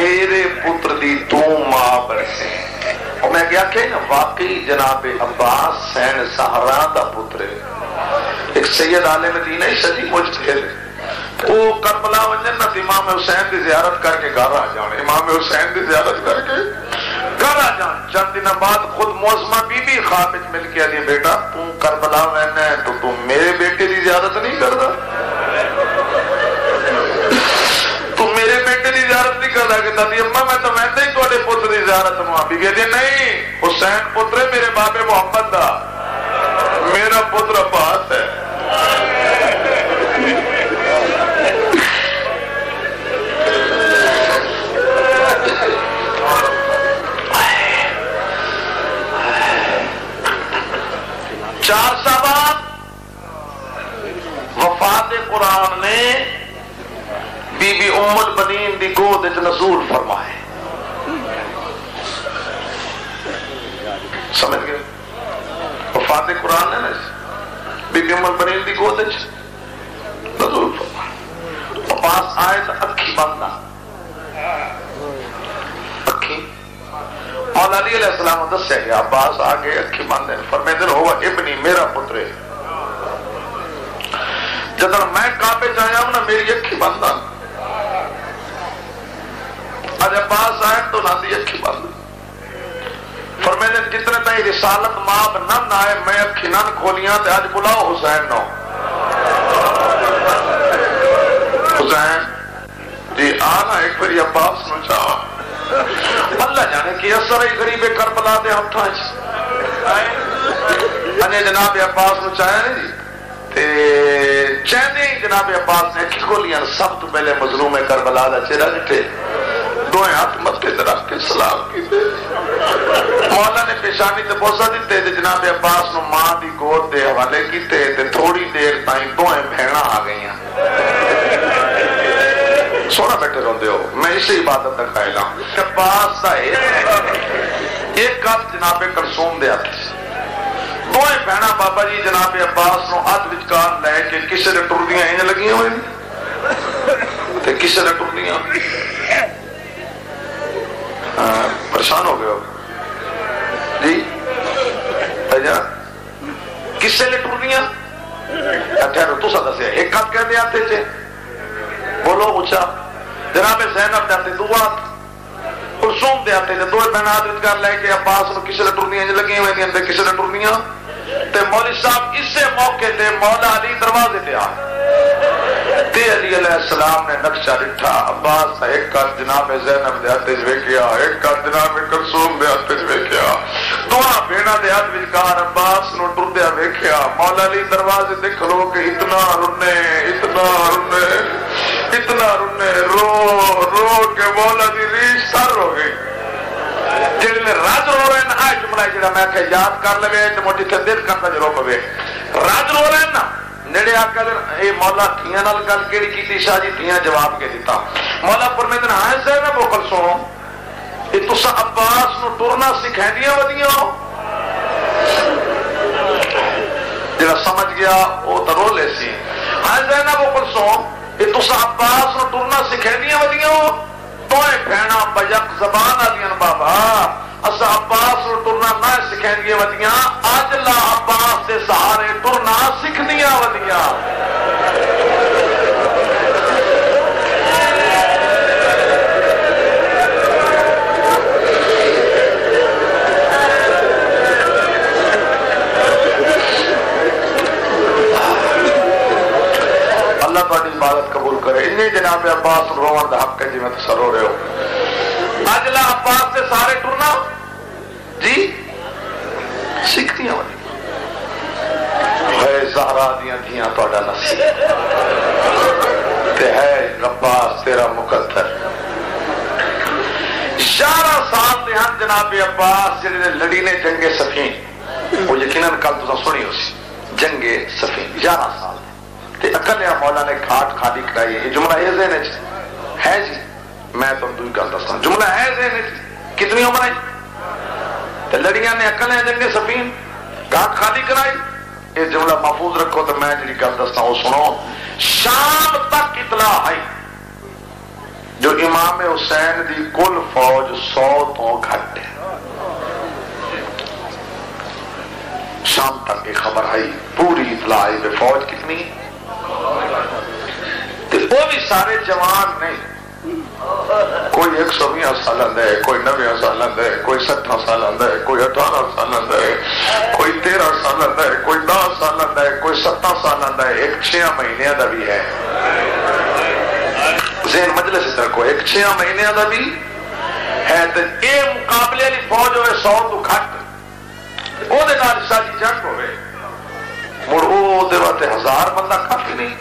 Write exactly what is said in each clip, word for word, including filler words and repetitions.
میرے پتر دی تو ماں بنسے. اور میں کیا کہ نا واقعی جناب عباس حسین زہرا دا پتر ہے. ایک سید عالم مدینہ شدی مجتہد وہ کربلا ونجن نہ امام حسین دی زیارت کر کے گھر آ جان. امام حسین دی زیارت کر کے گھر آ جان. چند دن بعد خود موسمہ بی بی خواب وچ مل کے آدھی بیٹا تو کربلا وینا ہے تو تم میرے بیٹے دی زیارت نہیں کردا, تو میرے بیٹے دی زیارت نہیں کردا. کہ دادی اماں میں تو ویسے ہی تواڈے پتر دی زیارت ہوں. بی کہتی نہیں, حسین پتر ہے میرے بابے محمد دا, میرا پتر عباس ہے. چار صحابہ وفات قرآن نے بی بی ام البنین دی گود وچ نزول فرمائے. سمجھ گئے؟ وفات قرآن نے نا بی بی ام البنین دی گود وچ نزول فرمائے. عباس آئے تو اکھی بندہ اکھی مولا علی علیہ السلام دسیا گیا عباس آگے اکھی بندے فرمیدے ہوا ابنی میرا پتر ہے. جدر میں کعبے جایا ہوں نا میری اکھی بندہ. آج عباس آئے تو نہ دی اکھی بندہ. فرمیدے جتنے تائی رسالت ماب نہ آئے میں اکھی نہ کھولیاں تے آج بلاؤ حسین نو. حسین جی آنا ایک بری عباس نو چاہا. اللہ جانے کی اثر ہی غریب کربلا دے ہتھاں وچ انے جناب عباس نو چاہیا نہیں جی تے چہنے جناب عباس نے کھولیاں. سب تو پہلے مظلوم کربلا دا چہرہ ڈٹھے, دوئے ہاتھ متھے تے رکھ کے سلام کیتے. مولا نے پیشانی تے بوسہ دتے تے جناب عباس نو ماں دی گود دے حوالے کیتے تے تھوڑی دیر تائیں دوئے بہناں آ گئیاں. سونا بیٹھے روندے ہو, میں اسی عبادت کا قائل ہوں. عباس دا ایک گل جناب کلثوم دے ہاتھ دوئے بہنا بابا جی جناب عباس نو ہاتھ وچکار لے کے کسے دے ٹردیاں انج لگیاں ہوئے تے کسے دے ٹردیاں پریشان ہو گئے ہو جی اجا کسے دے ٹردیاں ٹھہرو تو سا دسیا ایک ہاتھ کہہ دے آتے چے بولو اچھا. جناب زینب دے آتے دو ہاتھ, کلثوم دے آتے دو بہن ہاتھ وچکار لے کے عباس نو کسے دے ٹردیاں لگی ہوئے دیں تے کسے دے ٹردیاں. تے مولوی صاحب اسے موقع تے مولا علی دروازے تے آئے تے علی علیہ السلام نے نقشہ ڈٹھا. عباس ایک کا جناب زینب دے ہاتھ ویکھیا, ایک کا جناب کلثوم دے ہاتھ ویکھیا, دونوں بہناں دے ہاتھ وچکار عباس نو ٹردیا ویکھیا. مولا علی دروازے تے کھلو کے اتنا رنے اتنا رنے اتنا رنے رو رو کے مولا دی ریش سر ہو گئی. جڑے راج رو رہے ہیں آج جملہ جڑا میں کہ یاد کر لوے تے مجھے تے دل کرتا جو رو پوے. راج رو رہے ہیں نا نیڑے آ کر اے مولا تھیاں نال گل کیڑی کیتی شاہ جی تھیاں جواب کے دیتا. مولا فرمیندے نے ہاں زینب و کلثوم اے تساں عباس نو ٹرنا سکھائندیاں ودیاں ہو. جڑا سمجھ گیا او تے رو لے سی. ہاں زینب و کلثوم اے تساں عباس نو ٹرنا سکھائندیاں ودیاں ہو. دوئے بہناں بیک زبان آدیاں بابا اسا عباس نو ٹرنا نہ سکھائندیاں ودیاں, اج لا عباس دے سہارے ٹرنا سکھدیاں ودیاں. اللہ تہاڈی عبادت قبول کرے. انہیں جناب عباس روان دا حق ہے جی میں تصر ہو رہے ہو. اج لا عباس سے سارے ٹرنا جی سکھدیاں ودیاں. ہے زہرا دیاں دھیاں تہاڈا نصیب تے ہے عباس تیرا مقدر. گیارہ سال دے ہن جناب عباس جڑے لڑی نے جنگ صفین, وہ یقیناً کل تساں سنی ہو سی جنگ صفین. گیارہ سال تے اکلیا مولا نے کھاٹ خالی کرائی. یہ جملہ ہے ذہن وچ ہے جی, میں تم دوئی گل دساں جملہ ہے ذہن وچ. کتنی عمر ہے تے لڑیاں نے اکلیا جنگ صفین کھاٹ خالی کرائی. یہ جملہ محفوظ رکھو تو میں جی گل دستا وہ سنو. شام تک اطلاع آئی جو امام حسین دی کل فوج سو تو گھٹ ہے. شام تک یہ خبر آئی، پوری اطلاع آئی بے فوج کتنی، وہ بھی سارے جوان نہیں، کوئی ایک سو بیاں سال ہے، کوئی نوے سال ہے، کوئی ستھا سال ہے، کوئی اٹھارہ سال ہے، کوئی تیرہ سال ہے، کوئی دس سال ہے، کوئی ستہ سال ہے، ایک چھیا مہینے کا بھی ہے. ذہن مجلس اس طرح کو ایک چھیا مہینے کا بھی ہے. تو یہ مقابلے والی فوج ہوئے سو تو گھٹ، وہ ساری جنگ ہوئے مڑ وہ ہزار بندہ کافی نہیں.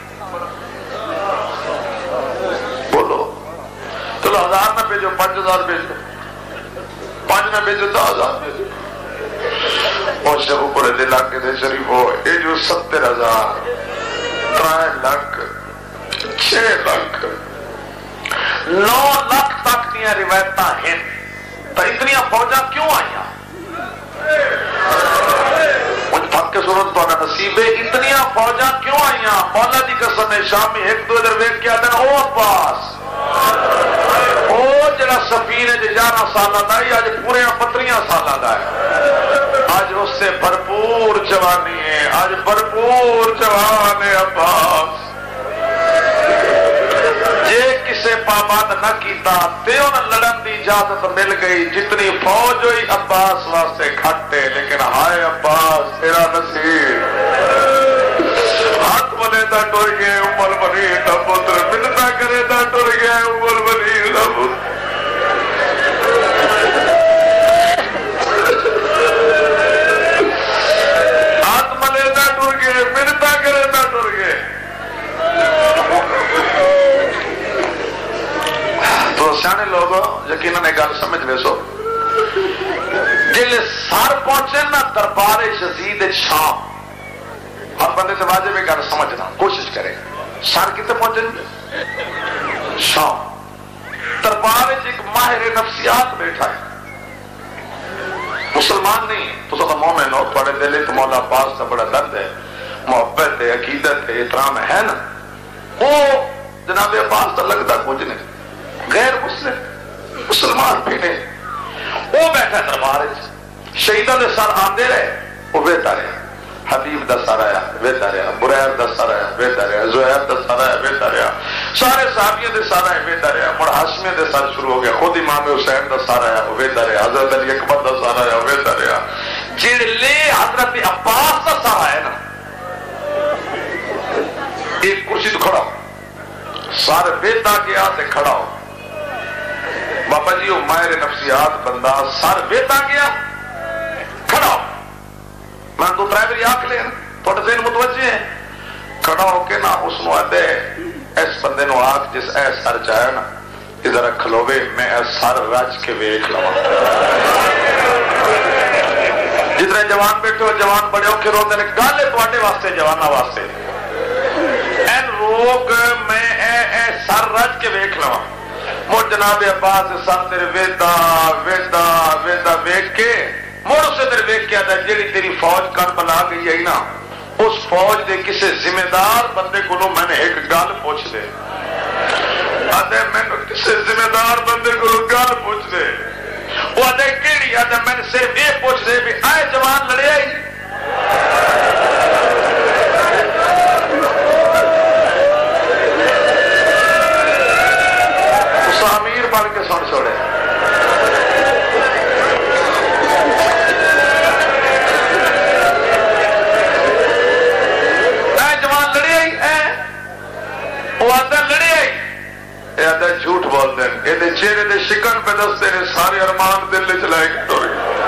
بولو چلو ہزار نہ بھیجو، پانچ ہزار بھیجو، پانچ نہ بھیجو دس ہزار بھیجو. اور شبو پورے علاقے دے شریف ہو یہ جو ستر ہزار تر لاکھ چھ لاکھ نو لاکھ تک دیا روایت ہیں. تو اتنی فوجاں کیوں آئی؟ تھک کے صورت تو نصیب ہے. اتنی فوجاں کیوں آئی؟ مولا دی قسم ہے شامی ایک دو ادھر ویک کے آتے ہیں او عباس او جڑا سفیر ہے گیارہ سالہ دا ہے، آج پورے پتریاں سالہ دا ہے، آج اس سے بھرپور جوانی ہے، آج بھرپور جوان ہے عباس. جے کسے پابند نہ کیتا تے انہیں لڑن دی اجازت مل گئی. جتنی فوج ہوئی عباس واسطے گھٹ ہے، لیکن ہائے عباس تیرا نصیب. ہاتھ بنے دا ٹر گئے ام البنین دا پتر، منتا کرے دا ٹر گئے ام البنین دا پتر. ہاتھ ملے دا ٹر گئے، منتا کرے دا ٹر گئے. تو سیانے لوگ یقیناً ایک گل سمجھ لے سو، جلے سار پہنچے نا دربار یزید شام، ہر بندے سے واجب ایک گل سمجھنا کوشش کرے. سار کتنے پہنچے؟ شام. دربار ایک ماہر نفسیات بیٹھا ہے، مسلمان نہیں تو سب مومن ہو، تھوڑے دل تو مولا عباس کا بڑا درد ہے، محبت ہے، عقیدت ہے، احترام ہے نا. وہ جناب عباس کا لگتا کچھ نہیں، غیر مسلم مسلمان بھی نہیں. وہ بیٹھا دربار شہیدوں کے سر آندے رہے، وہ ویتا رہے. حبیب دا سر آیا ویتا رہا، بریر دا سر آیا ویتا رہا، زہیر دا سر آیا ویتا رہا، سارے صحابیوں دے سر آئے ویتا رہا. مڑ ہاشمیوں دے سر شروع ہو گیا، خود امام حسین دا سر آیا وہ ویتا رہا، حضرت علی اکبر دا سر آیا ویتا رہا. جڑے حضرت عباس دا سر آیا نا، ایک کرسی تو کھڑا ہو، سارے ویتا گیا تے کھڑا ہو. بابا جی وہ ماہر نفسیات بندہ سر ویتا گیا کھڑا ہو. میں تو ڈرائیور آنکھ لے تھوڑے دن متوجہ ہیں، کھڑا ہو کے نا اس نو آدھے اس بندے نو آنکھ جس اے سر چاہے نا ادھر کھلوے میں اے سر رج کے ویکھ لواں. جتنے جوان بیٹھے ہو جوان بڑے ہو کے روتے ہیں، گالے تواڈے واسطے جوانا واسطے این روگ میں اے اے سر رج کے ویکھ لواں. مڑ جناب عباس سر تیرے ویدا ویدا ویدا ویکھ کے مڑ اسے تیرے ویکھ کے آتا جیڑی تیری فوج کربلا گئی ہے نا، اس فوج دے کسے ذمہ دار بندے کو میں نے ایک گل پوچھ دے. آدھے میں نے کسے ذمہ دار بندے کو گل پوچھ دے. وہ آدھے کیڑی؟ آدھے میں نے صرف یہ پوچھ دے بھی آئے جوان لڑے آئی. اس امیر بن کے سن چھوڑے. جھوٹ بولتے ہیں، یہ چہرے دے شکن پہ دستے ہیں سارے ارمان دل چلائے گئے.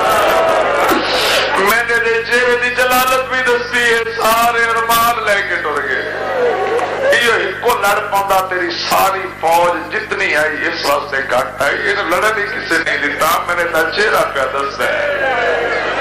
میں نے دے چہرے دی جلالت بھی دستی ہے سارے ارمان لے کے ٹر گئے. یہ کو لڑ پاؤں تیری ساری فوج جتنی آئی اس واسطے گھٹ آئی، یہ لڑن ہی کسی نہیں دیتا. میں نے چہرہ پہ دستا ہے